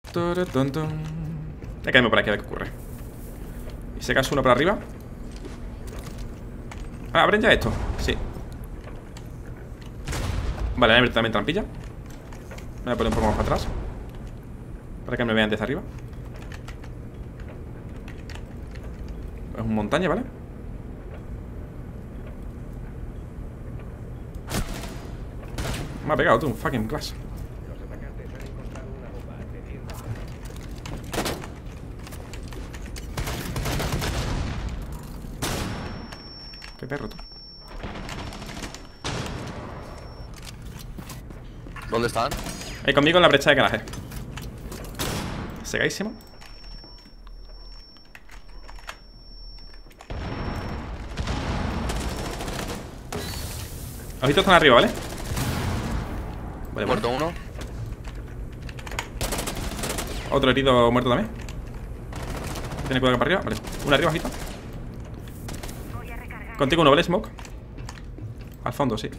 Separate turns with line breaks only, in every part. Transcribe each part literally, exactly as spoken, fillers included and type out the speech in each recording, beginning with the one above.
Voy a quedarme por aquí a ver qué ocurre. Y se cae uno por arriba. Ah, ¿abren ya esto? Sí. Vale, voy a abrir también trampilla. Me voy a poner un poco más para atrás para que me vean desde arriba. Es una montaña, ¿vale? Me ha pegado tú, un fucking clash. Qué perro tú.
¿Dónde están?
Ahí conmigo en la brecha de garaje. Segáísimo. Ojitos están arriba, ¿vale? Vale,
muerto
bueno.
uno.
Otro herido muerto también. Tiene cuidado para arriba, vale. Uno arriba, ojito. Contigo uno, ¿vale? Smoke. Al fondo, sí.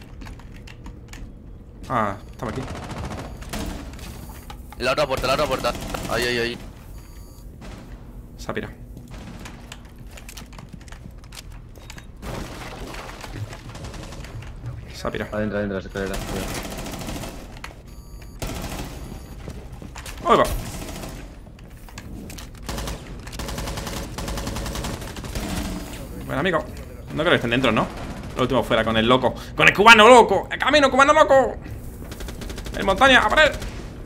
Ah, estaba aquí.
La otra puerta, la otra puerta. Ahí, ahí, ahí.
Se ha pirado. Se ha pirado.
Adentro, adentro de las escaleras.
¡Ahí va! Bueno, amigo. No creo que estén dentro, ¿no? Lo último fuera con el loco. ¡Con el cubano loco! ¡El camino, cubano loco! ¡En montaña! ¡A por él!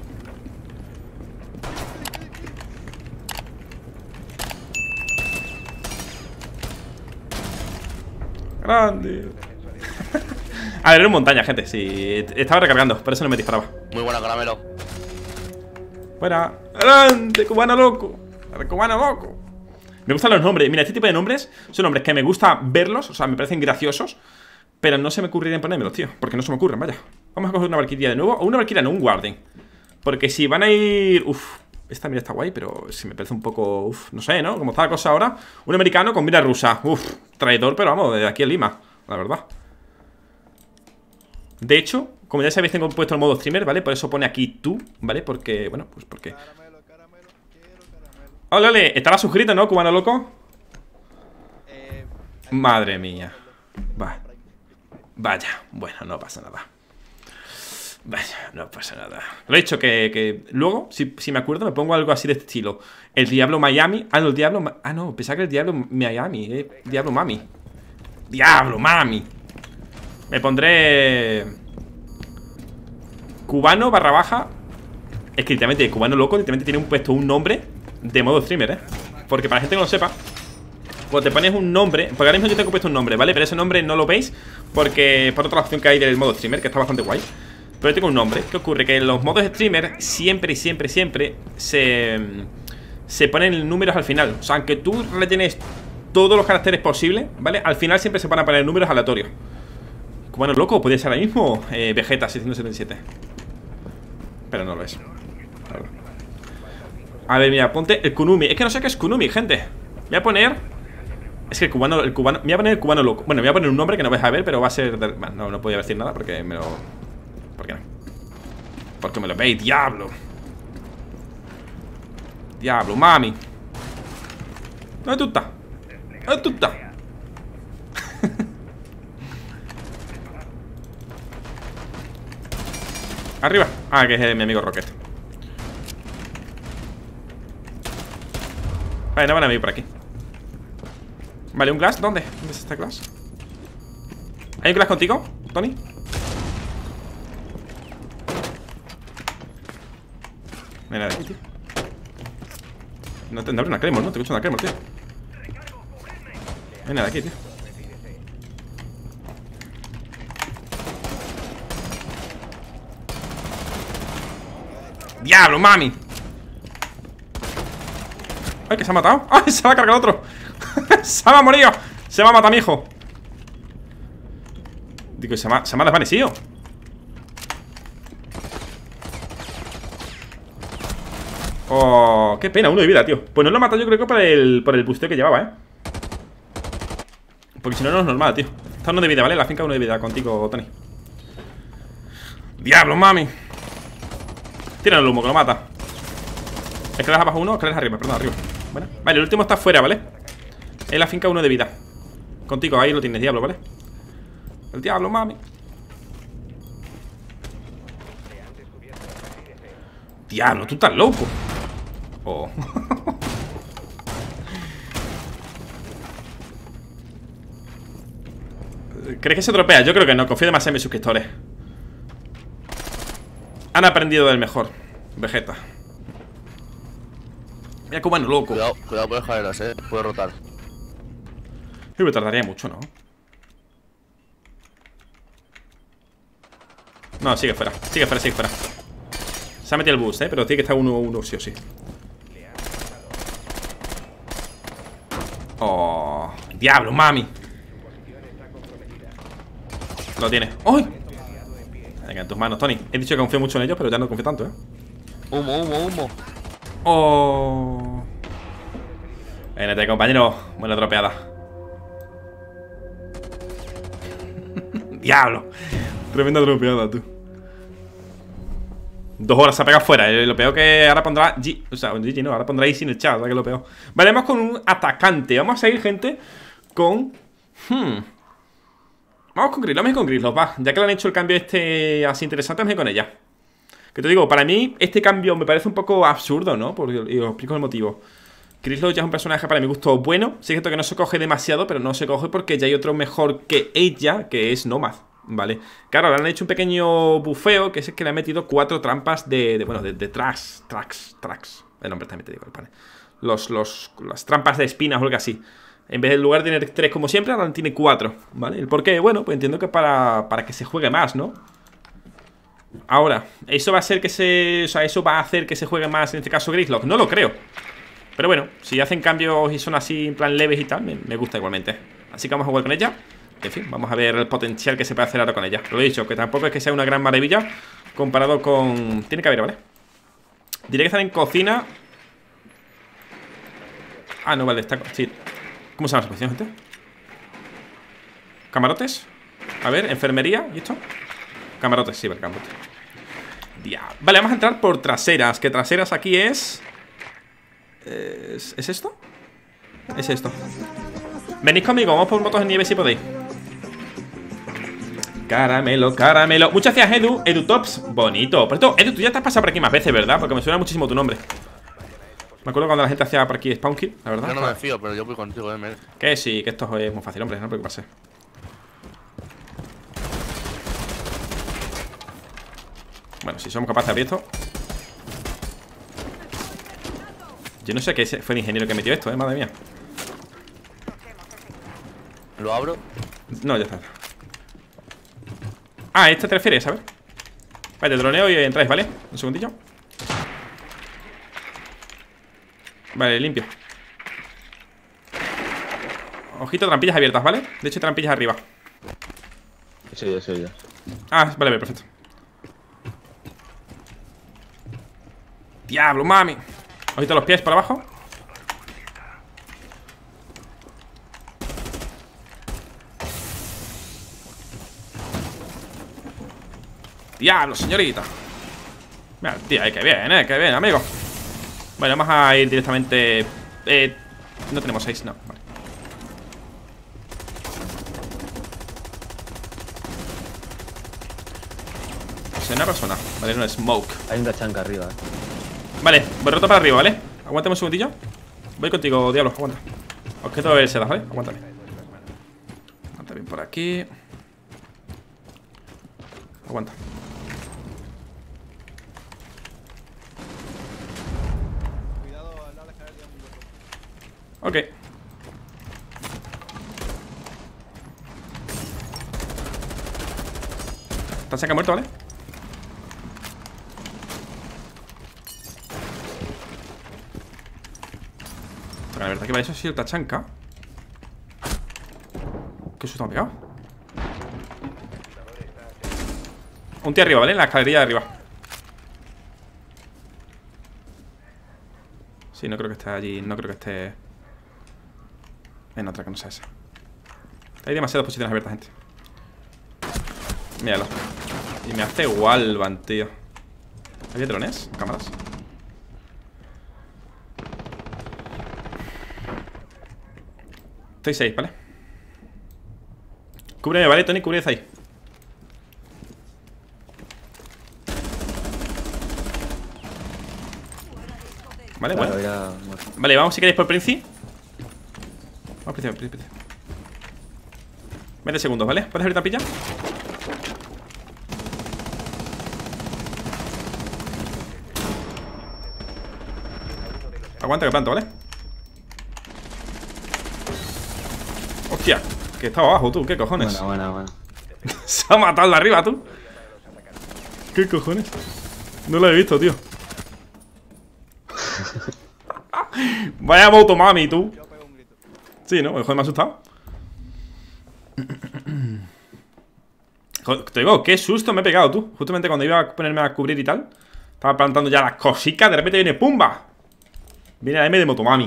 Grande. A ver, era en montaña, gente. Sí, estaba recargando, por eso no me disparaba.
Muy buena, caramelo.
Buena. Grande, cubano loco. El cubano loco. Me gustan los nombres. Mira, este tipo de nombres son nombres que me gusta verlos. O sea, me parecen graciosos. Pero no se me ocurriría ponérmelos, tío. Porque no se me ocurren, vaya. Vamos a coger una Valkyria de nuevo. O una Valkyria, no, un Warden. Porque si van a ir... Uf, esta mira está guay, pero si me parece un poco... Uf, no sé, ¿no? Como está la cosa ahora. Un americano con mira rusa. Uf, traidor, pero vamos, desde aquí a Lima, la verdad. De hecho, como ya sabéis, tengo puesto el modo streamer, ¿vale? Por eso pone aquí tú, ¿vale? Porque, bueno, pues porque... Ole, ole, estará suscrito, ¿no, cubano loco? Madre mía. Va. Vaya, bueno, no pasa nada. Vaya, no pasa nada. Lo he dicho que, que luego, si, si me acuerdo, me pongo algo así de este estilo. El Diablo Miami. Ah, no, el Diablo... Ah, no, pensaba que el Diablo Miami, eh. Diablo Mami. Diablo Mami. Me pondré... Cubano barra baja. Es que literalmente, cubano loco, literalmente tiene un puesto un nombre de modo streamer, eh. Porque para la gente que no lo sepa, cuando te pones un nombre, porque ahora mismo yo tengo puesto un nombre, ¿vale? Pero ese nombre no lo veis porque por otra opción que hay del modo streamer, que está bastante guay. Pero yo tengo un nombre. ¿Qué ocurre? Que en los modos streamer siempre, siempre, siempre se, se ponen números al final. O sea, aunque tú rellenes todos los caracteres posibles, ¿vale? Al final siempre se van a poner números aleatorios. Cubano loco, podría ser ahora mismo eh, Vegeta seiscientos setenta y siete. Pero no lo es. A ver, mira, ponte el Kunumi. Es que no sé qué es Kunumi, gente. Voy a poner... Es que el cubano, el cubano... Me voy a poner el cubano loco. Bueno, me voy a poner un nombre que no vais a ver, pero va a ser... De... Bueno, no, no podía decir nada porque me lo... ¿Por qué no? Porque me lo veis, diablo. Diablo, mami. ¿Dónde tú estás? ¿Dónde tú estás? Arriba. Ah, que es mi amigo Rocket. Vale, no van a venir por aquí. Vale, ¿un glass? ¿Dónde? ¿Dónde es este glass? ¿Hay un glass contigo, Tony? No hay nada de aquí, tío. No te abre una Claymore, ¿no? Te escucho una Claymore, tío. No hay nada de aquí, tío. ¡Diablo, mami! ¡Ay, que se ha matado! ¡Ay, se va a cargar otro! ¡Se va a morir! ¡Se va a matar, mi hijo! Digo, se me ha, se me ha desvanecido. Oh, qué pena, uno de vida, tío. Pues no lo he matado yo creo que por el, por el busteo que llevaba, eh. Porque si no, no es normal, tío. Está uno de vida, ¿vale? La finca uno de vida contigo, Tony. ¡Diablo, mami! Tira el humo, que lo mata. Escaleras abajo uno, escaleras arriba, perdón, arriba. Bueno, vale, el último está afuera, ¿vale? En la finca uno de vida. Contigo, ahí lo tienes, diablo, ¿vale? El diablo, mami. Diablo, tú estás loco. Oh. ¿Crees que se tropea? Yo creo que no, confío demasiado en mis suscriptores. Han aprendido del mejor. Vegeta. Mira cubano loco.
Cuidado, cuidado por escaleras, eh. Puede rotar.
Yo me tardaría mucho, ¿no? No, sigue fuera, sigue fuera, sigue fuera. Se ha metido el bus, eh, pero tiene que estar uno uno sí o sí. Oh, diablo, mami. Lo tiene. ¡Ay! Venga, en tus manos, Tony. He dicho que confío mucho en ellos, pero ya no confío tanto, eh.
Humo, humo, humo.
Oh. Vénete, compañero. Buena tropeada. Diablo. Tremenda tropeada, tú. Dos horas se ha pegado fuera. Lo peor que ahora pondrá G. O sea, G G no, ahora pondrá Easy en el chat, ¿verdad? Que lo peor. Vale, vamos con un atacante. Vamos a ir, gente, con. Hmm. Vamos con Gris, vamos a ir con Gris, va. Ya que le han hecho el cambio este así interesante, vamos a ir con ella. Que te digo, para mí este cambio me parece un poco absurdo, ¿no? Porque, y os explico el motivo. Grislow ya es un personaje para mi gusto bueno. Sí es cierto que no se coge demasiado, pero no se coge porque ya hay otro mejor que ella, que es Nomad, ¿vale? Claro, le han hecho un pequeño bufeo, que es el que le ha metido cuatro trampas de, de bueno, de, de tracks, tracks, tracks. El nombre también te digo, ¿vale? Los, los, las trampas de espinas o algo así. En vez de lugar de tener tres como siempre, ahora tiene cuatro, ¿vale? ¿El por qué? Bueno, pues entiendo que para, para que se juegue más, ¿no? Ahora, ¿eso va a hacer que se... O sea, ¿eso va a hacer que se juegue más en este caso Grislow? No lo creo. Pero bueno, si hacen cambios y son así en plan leves y tal, me, me gusta igualmente. Así que vamos a jugar con ella. En fin, vamos a ver el potencial que se puede hacer ahora con ella. Lo he dicho, que tampoco es que sea una gran maravilla comparado con... Tiene que haber, ¿vale? Diré que están en cocina. Ah, no, vale, está... Sí. ¿Cómo se llama esa posición, gente? ¿Camarotes? A ver, enfermería, ¿y esto? Camarotes, sí, vale, camarotes. Diablo. Vale, vamos a entrar por traseras. Que traseras aquí es... ¿Es, ¿Es esto? Es esto. Venid conmigo, vamos por motos de nieve si podéis. Caramelo, caramelo. Muchas gracias, Edu, EduTops. Bonito. Por esto, Edu, tú ya te has pasado por aquí más veces, ¿verdad? Porque me suena muchísimo tu nombre. Me acuerdo cuando la gente hacía por aquí spawn kill, la verdad.
Yo no me fío, pero yo voy contigo, eh, me...
Que sí, que esto es muy fácil, hombre, no preocuparse. Bueno, si somos capaces de abrir esto. Yo no sé qué fue el ingeniero que metió esto, eh, madre mía.
¿Lo abro?
No, ya está. Ah, este te refieres, ¿sabes? Vale, droneo y entráis, ¿vale? Un segundillo. Vale, limpio. Ojito, trampillas abiertas, ¿vale? De hecho, trampillas arriba.
Sí, ya, sí, ya.
Ah, vale, vale, perfecto. Diablo, mami. Ojito los pies para abajo. Diablo, señorita. Mira, tía, que bien, eh, que bien, amigo. Bueno, vamos a ir directamente. Eh, no tenemos seis, no, vale. Es una persona, vale, no es smoke.
Hay una chanca arriba, eh.
Vale, voy roto para arriba, ¿vale? Aguántame un segundillo. Voy contigo, diablo, aguanta. Os quedo el sedas, ¿vale? Aguántame. Aguanta bien por aquí. Aguanta. Ok. Está seca muerto, ¿vale? La verdad que para eso ha sido tachanca. ¿Qué susto me ha pegado? Un tío arriba, ¿vale? En la escalerilla de arriba. Sí, no creo que esté allí. No creo que esté en otra que no sea esa. Hay demasiadas posiciones abiertas, gente. Míralo. Y me hace Walvan, tío. ¿Había drones? ¿Cámaras? Estoy seis, ¿vale? Cúbreme, ¿vale, Tony? Cúbreme ahí. Vale, bueno. Vale, vamos si queréis por Princi. Vamos, Princi, Princi, Princi. veinte segundos, ¿vale? ¿Puedes abrir tapilla? Aguanta que planto, ¿vale? Hostia, que estaba abajo, tú, ¿qué cojones?
Bueno, bueno, bueno.
Se ha matado de arriba, tú. ¿Qué cojones? No lo he visto, tío. Vaya motomami, tú. Sí, ¿no? Joder, me ha asustado. Joder, te digo, qué susto me he pegado, tú. Justamente cuando iba a ponerme a cubrir y tal, estaba plantando ya las cositas. De repente viene ¡pumba! Viene la M de motomami.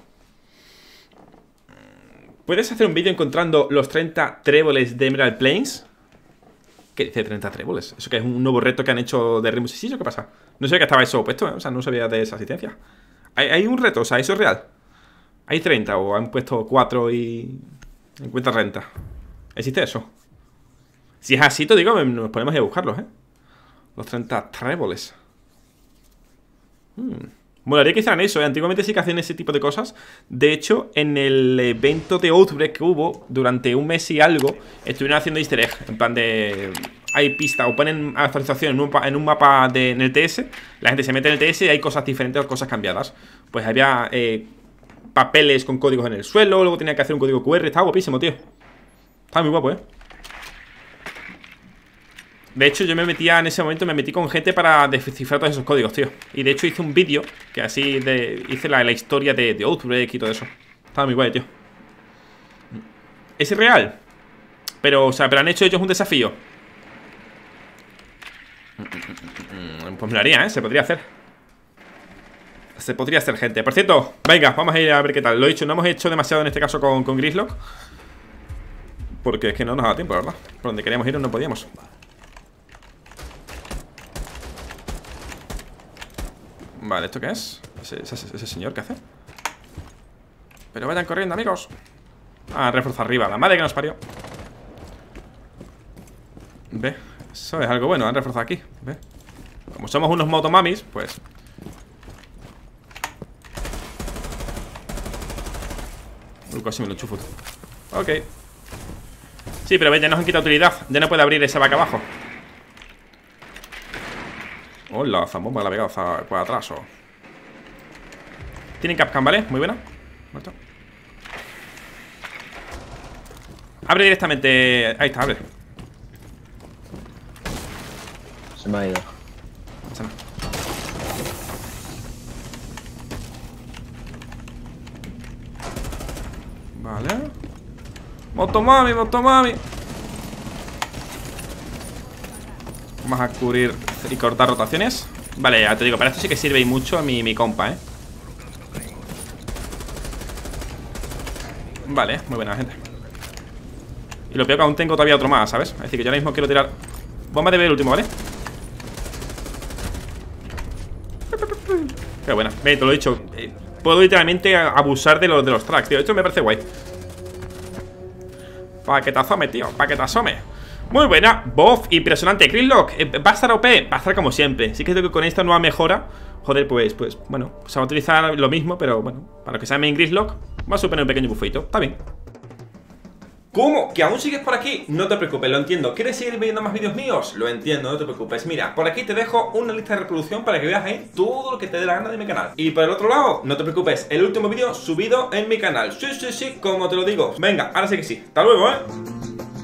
¿Puedes hacer un vídeo encontrando los treinta tréboles de Emerald Plains? ¿Qué dice treinta tréboles? ¿Eso que es un nuevo reto que han hecho de Rainbow Six Siege o qué pasa? No sabía que estaba eso puesto, ¿eh? O sea, no sabía de esa asistencia. Hay, hay un reto, o sea, ¿eso es real? ¿Hay treinta o han puesto cuatro y... en cuenta renta? ¿Existe eso? Si es así, te digo, nos ponemos a buscarlos, ¿eh? Los treinta tréboles. Hmm. Molaría que hicieran eso, ¿eh? Antiguamente sí que hacían ese tipo de cosas. De hecho, en el evento de Outbreak que hubo, durante un mes y algo, estuvieron haciendo easter egg. En plan de... hay pista o ponen actualización en un, en un mapa de, en el T S. La gente se mete en el T S y hay cosas diferentes o cosas cambiadas. Pues había eh, papeles con códigos en el suelo. Luego tenía que hacer un código Q R. Estaba guapísimo, tío. Estaba muy guapo, ¿eh? De hecho, yo me metía en ese momento, me metí con gente para descifrar todos esos códigos, tío. Y de hecho hice un vídeo que así de, hice la, la historia de, de Outbreak y todo eso. Estaba muy guay, tío. Es real. Pero, o sea, pero han hecho ellos un desafío. Pues me lo haría, ¿eh? Se podría hacer. Se podría hacer, gente. Por cierto, venga, vamos a ir a ver qué tal. Lo he dicho, no hemos hecho demasiado en este caso con, con Grislock. Porque es que no nos da tiempo, la verdad. Por donde queríamos ir no podíamos. Vale, ¿esto qué es? ¿Ese, ese, ese señor qué hace? Pero vayan corriendo, amigos. Ah, refuerzo arriba, la madre que nos parió. Ve, eso es algo bueno, han reforzado aquí. Ve. Como somos unos motomamis, pues... Uy, casi me lo enchufo. Ok. Sí, pero ve, ya nos han quitado utilidad. Ya no puede abrir esa vaca abajo. Hola, zambomba la pegado por atrás. Oh. Tienen Capcom, ¿vale? Muy buena. Muerto. Abre directamente. Ahí está, abre.
Se me ha ido.
Sana. Vale. Motomami, motomami. Vamos a cubrir y cortar rotaciones. Vale, ya te digo, para esto sí que sirve y mucho mi, mi compa, ¿eh? Vale, muy buena, gente. Y lo peor que aún tengo todavía otro más, ¿sabes? Es decir, que yo ahora mismo quiero tirar bomba de B el último, ¿vale? Qué buena. Ve, te lo he dicho, eh, puedo literalmente abusar de los, de los tracks, tío. Esto me parece guay. Pa' que te asome, tío, pa' que te asome. Muy buena, buff, impresionante. Grislock, eh, va a estar O P, va a estar como siempre. Sí que creo que con esta nueva mejora, joder, pues, pues, bueno, se va a utilizar lo mismo, pero bueno, para que sea main Grislock, va a suponer un pequeño bufito. Está bien. ¿Cómo? ¿Que aún sigues por aquí? No te preocupes, lo entiendo. ¿Quieres seguir viendo más vídeos míos? Lo entiendo, no te preocupes. Mira, por aquí te dejo una lista de reproducción para que veas ahí todo lo que te dé la gana de mi canal. Y por el otro lado, no te preocupes, el último vídeo subido en mi canal. Sí, sí, sí, como te lo digo. Venga, ahora sí que sí. Hasta luego, ¿eh?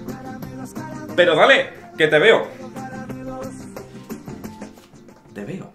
Pero dale, que te veo. Te veo.